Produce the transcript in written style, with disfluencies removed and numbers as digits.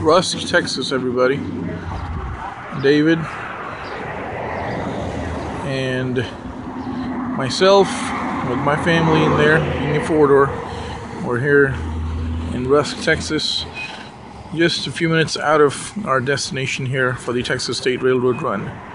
Rusk, Texas, everybody. David and myself with my family in there in the four-door. We're here in Rusk, Texas, just a few minutes out of our destination here for the Texas State Railroad Run.